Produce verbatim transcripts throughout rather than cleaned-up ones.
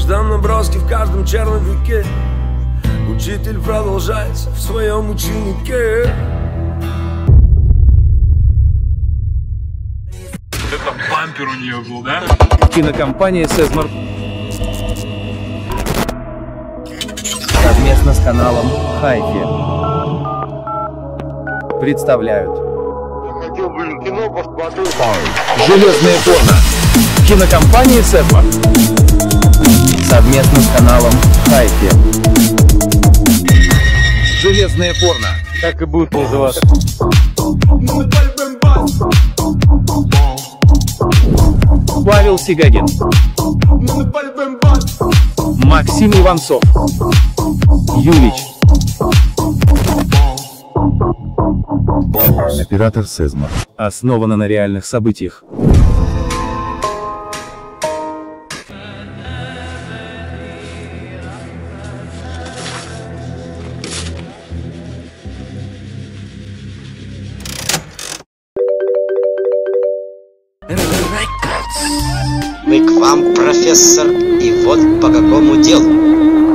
каждом наброске, в каждом черновике учитель продолжается в своем ученике. Это бампер у нее был, да? Кинокомпания Сезмар совместно с каналом Хайфи представляют Я хотел, блин, кино посмотреть. «Железное порно». Кинокомпания Сезмар совместно с каналом Хайфи. «Железное порно». Так и будет называться. Павел Сигагин, Максим Иванцов, Юлич. Оператор Сезмар. Основано на реальных событиях. Мы к вам, профессор, и вот по какому делу.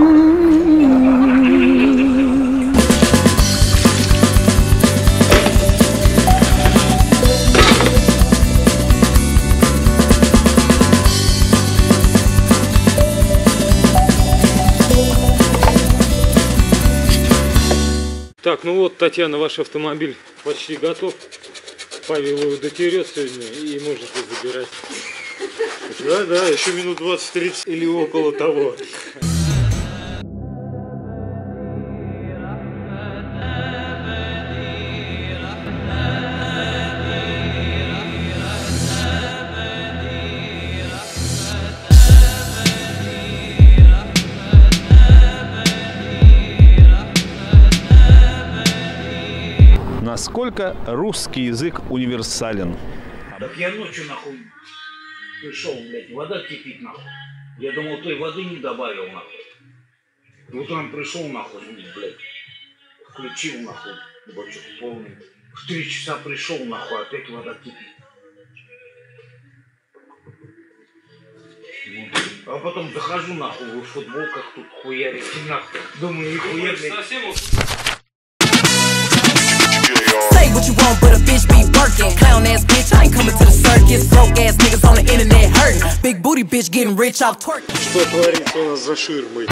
Так, ну вот, Татьяна, ваш автомобиль почти готов. Павел его дотерет сегодня и можете забирать. Да, да, еще минут двадцать-тридцать или около того. Насколько русский язык универсален? Так я ночью нахуй пришел, блядь, вода кипит нахуй. Я думал, той воды не добавил нахуй. Утром пришел нахуй, блядь, включил нахуй, бачок полный. В три часа пришел нахуй, опять вода кипит. А потом захожу нахуй, в футболках тут хуярите нахуй. Думаю, нихуя, блядь. Say what you want, but a bitch be working. Clown ass bitch, I ain't coming to the circus. Broke ass niggas on the internet hurting. Big booty bitch getting rich off twerking. Что творится у нас за ширмой?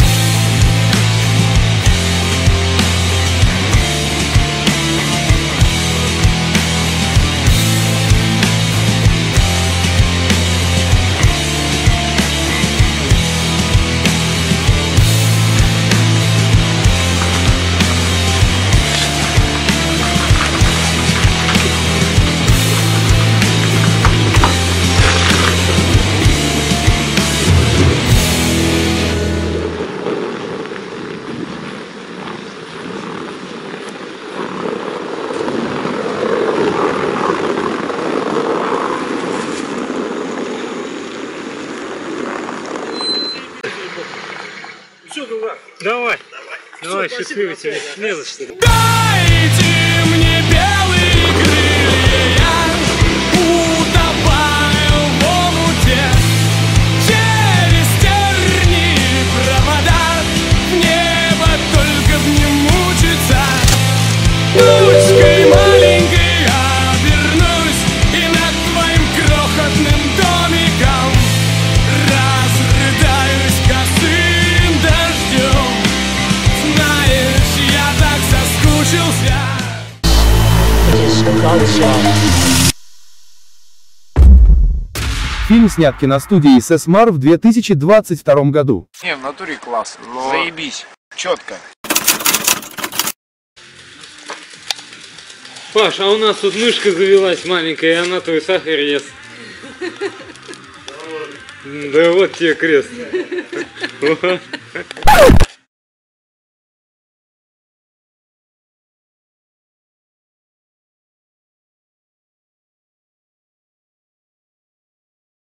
Давай, давай, счастливый тебе, не за что. Дайте мне белые крылья, утопаю в омуте, через тернии провода, в небо только в нем мучиться. Тучкой маленькой обернусь и над твоим крохотным домиком разрыдаюсь косым дождем. Знаешь, я так соскучился. Фильм снят киностудией Сезмар в две тысячи двадцать втором году. Не, в натуре класс. Но... Заебись. Четко. Паш, а у нас тут мышка завелась маленькая, и она твой сахар ест. Да вот тебе крест.